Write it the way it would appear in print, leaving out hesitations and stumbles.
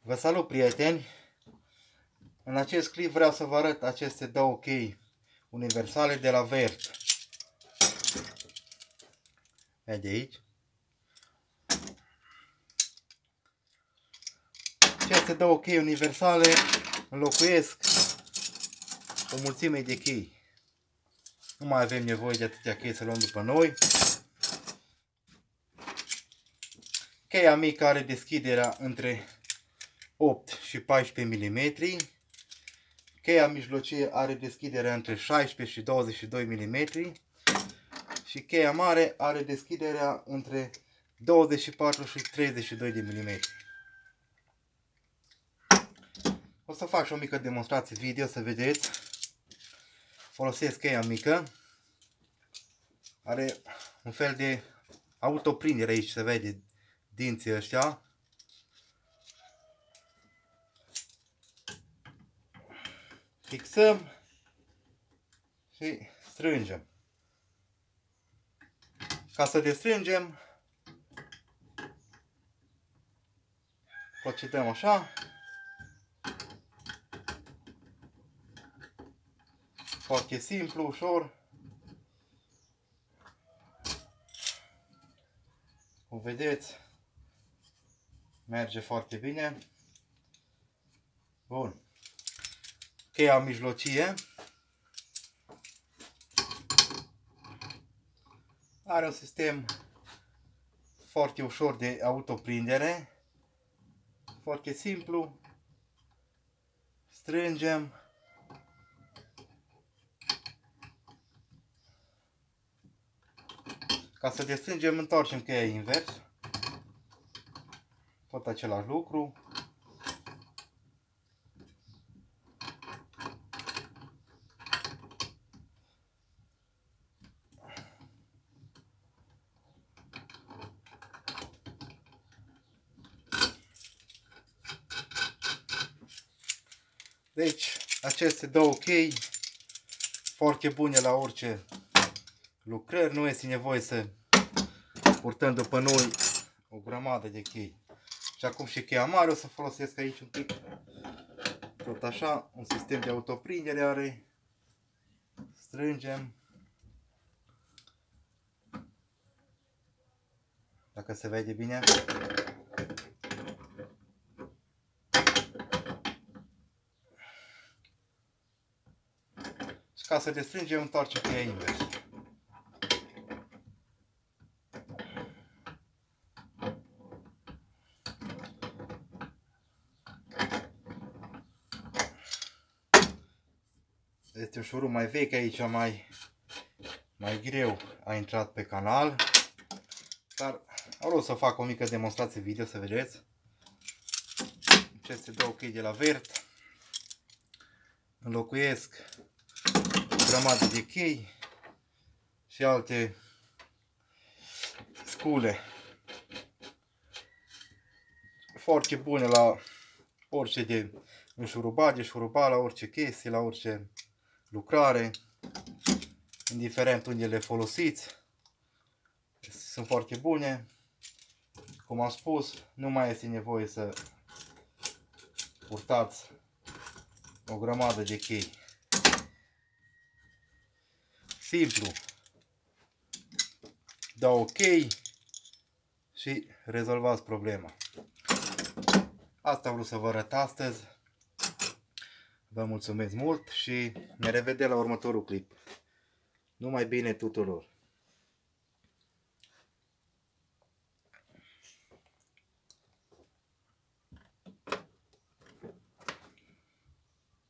Vă salut, prieteni! În acest clip vreau să vă arăt aceste două chei universale de la Wert. Vede aici. Aceste două chei universale înlocuiesc o mulțime de chei. Nu mai avem nevoie de atâtea chei să luăm după noi. Cheia mică are deschiderea între 8 și 14 mm. Cheia mijlocie are deschiderea între 16 și 22 mm. Și cheia mare are deschiderea între 24 și 32 de mm. O să fac și o mică demonstrație video să vedeți. Folosesc cheia mică. Are un fel de autoprindere aici, se vede dinții ăștia. Fixăm și strângem. Ca să destrângem, procedăm așa. Foarte simplu, ușor. Cum vedeți, merge foarte bine. Bun. Cheia mijlocie are un sistem foarte ușor de autoprindere. Foarte simplu. Strângem. Ca să destrângem, întoarcem cheia invers. Tot același lucru. Deci, aceste două chei foarte bune la orice lucrări, nu este nevoie să purtăm după noi o grămadă de chei. Și acum și cheia mare o să folosesc aici un pic. Tot așa, un sistem de autoprindere are. Strângem. Dacă se vede bine. Și ca să destrângem, întoarcem cheia invers. Este un șurub mai vechi aici, mai greu a intrat pe canal. Dar vreau să fac o mică demonstrație video să vedeți. Aceste două chei de la Wert înlocuiesc o grămadă de chei și alte scule foarte bune la orice de înșurubat, de șurubat, la orice chestie, la orice lucrare, indiferent unde le folosiți. Sunt foarte bune. Cum am spus, nu mai este nevoie să purtați o grămadă de chei. Simplu. Două chei și rezolvați problema. Asta am vrut să vă arăt astăzi. Vă mulțumesc mult și ne revedem la următorul clip. Numai bine tuturor!